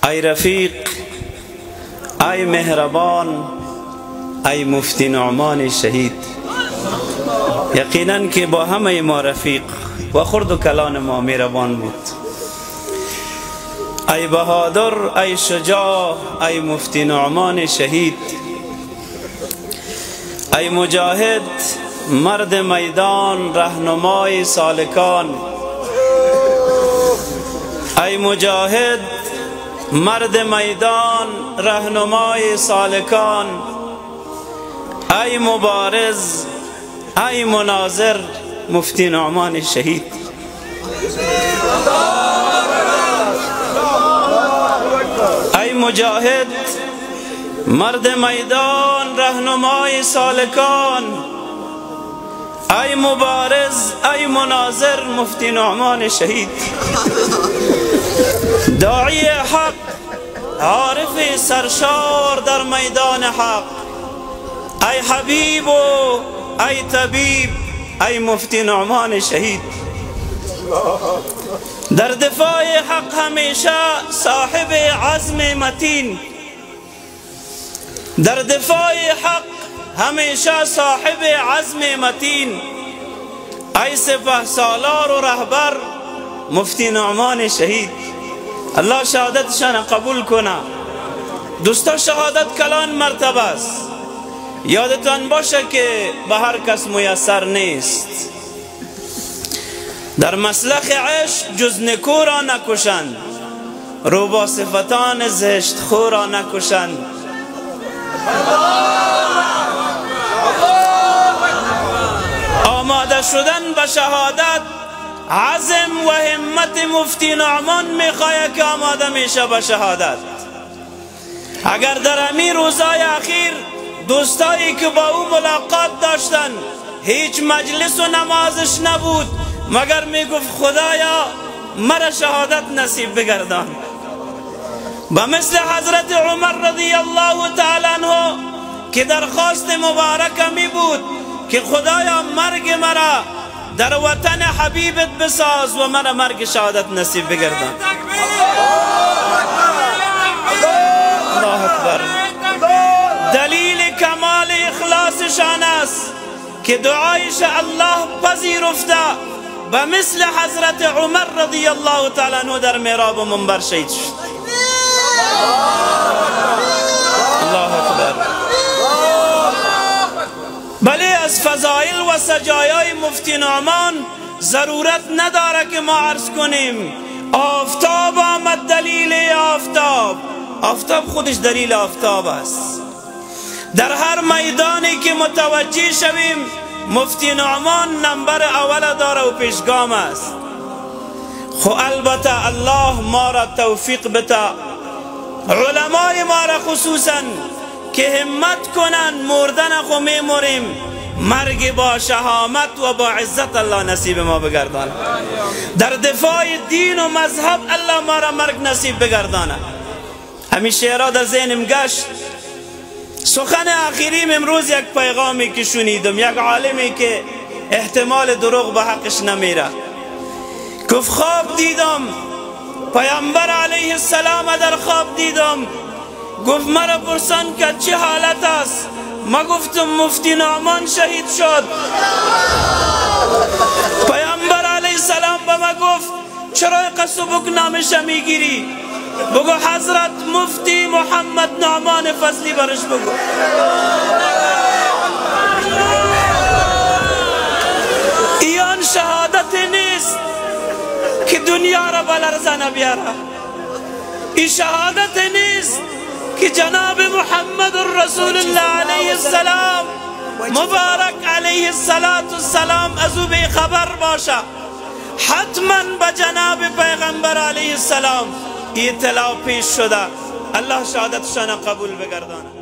ای رفیق، ای مهربان، ای مفتی نعمان شهید. یقینا که با همه ما رفیق و خرد و کلان ما مهربان بود. ای بهادر، ای شجاع، ای مفتی نعمان شهید. ای مجاهد، مرد میدان، رهنمای سالکان. ای مجاهد، مرد میدان، رهنمای سالکان. ای مبارز، ای مناظر، مفتی نعمان شهید. ای مجاهد، مرد میدان، رهنمای سالکان. ای مبارز، ای مناظر، مفتی نعمان شهید. داعی حق، عارف سرشار در میدان حق. ای حبیب و ای طبیب، ای مفتی نعمان شهید. در دفاع حق همیشه صاحب عزم متین. در دفاع حق همیشه صاحب عزم متین. ای سپه سالار و رهبر، مفتی نعمان شهید. الله شهادتشان قبول کنه. دوستا، شهادت کلان مرتبه است. یادتان باشه که به هر کس میسر نیست. در مسلخ عشق جز نکو را نکشند، روبا صفتان زشت خو را نکشند. آماده شدن به شهادت عزم و همت مفتی نعمان میخواه که آماده میشه به شهادت. اگر در همین روزای اخیر دوستایی که با او ملاقات داشتن هیچ مجلس و نمازش نبود مگر میگفت خدایا مرا شهادت نصیب بگردان. به مثل حضرت عمر رضی الله تعالی عنه که درخواست مبارک می بود که خدایا مرگ مرا در وطن حبیبت بساز و مرا مرگ شهادت نصیب بگردان. الله اکبر. دلیل کمال اخلاصشان است که دعایش الله پذیرفته به مثل حضرت عمر رضی الله تعالی عنه در محراب و منبر شهید شد. الله اکبر. بله، از فضائل و سجایای مفتی نعمان ضرورت نداره که ما عرض کنیم. آفتاب آمد دلیل آفتاب. آفتاب خودش دلیل آفتاب است. در هر میدانی که متوجه شویم مفتی نعمان نمبر اول داره و پیشگام است. خو البته الله ما را توفیق بده، علمای ما را خصوصا، که همت کنن مردن خو میموریم، مرگ با شهامت و با عزت الله نصیب ما بگردانه. در دفاع دین و مذهب الله ما را مرگ نصیب بگردانه. همین شعرها در ذهنم گشت. سخن آخریم امروز یک پیغامی که شنیدم، یک عالمی که احتمال دروغ به حقش نمیره، گفت خواب دیدم پیامبر علیه السلام در خواب دیدم. گفت مرا پرسان که چه حالت است؟ ما گفتم مفتی نعمان شهید شد. پیامبر علیه السلام به ما گفت چرا قصبک نامش میگیری؟ بگو حضرت مفتی محمد نعمان فضلی برش بگو. ایان شهادت نیست که دنیا را بلرزانه بیاره. این شهادت نیست که جناب محمد رسول الله علیه السلام مبارک علیه السلام از او بی خبر باشه. حتما به جناب پیغمبر علیه السلام اطلاع پیش شده. الله شهادتشان قبول بگردانه.